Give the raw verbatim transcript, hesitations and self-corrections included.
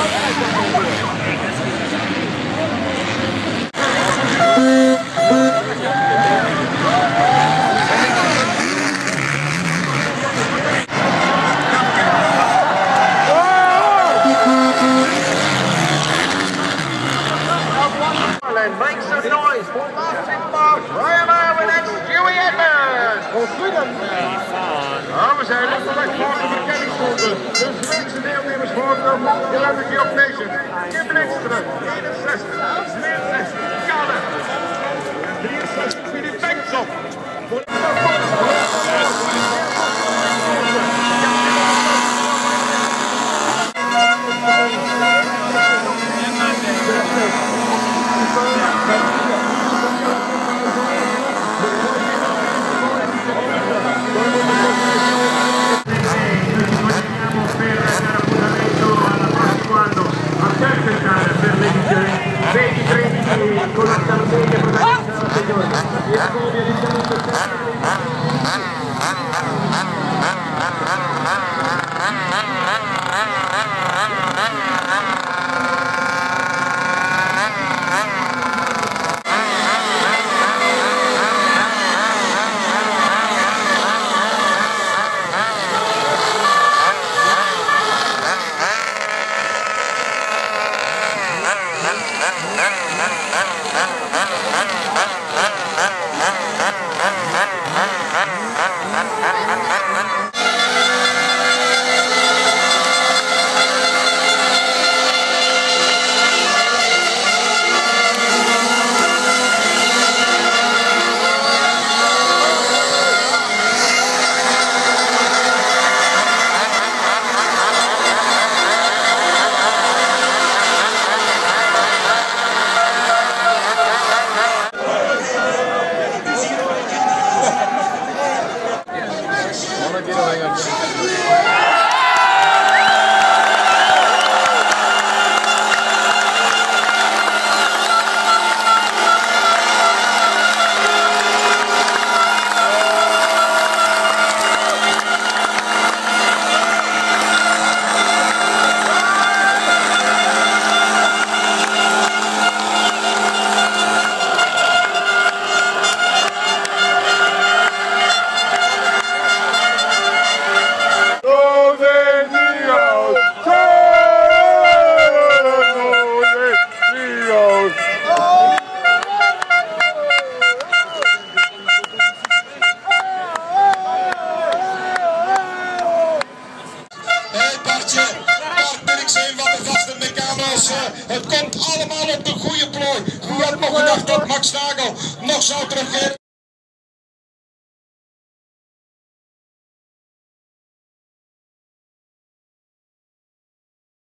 And make some noise for Martin Mark, Ryan Irwin and Stewie Edmonds. Ja, we zijn onderweg voor de verkenningsronde. Dus mensen deelnemers voor de Multi of Nations. Kim Lindström, eenenzestig, tweeënzestig, Kalle. drieënzestig, Philip Bengtson. Con la Sardegna Het komt allemaal op de goede plooi. Wie had nog gedacht dat Max Nagel nog zou terugkeren?